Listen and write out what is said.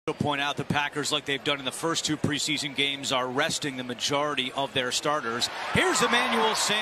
To point out the Packers, like they've done in the first two preseason games, are resting the majority of their starters. Here's Emmanuel Sanders.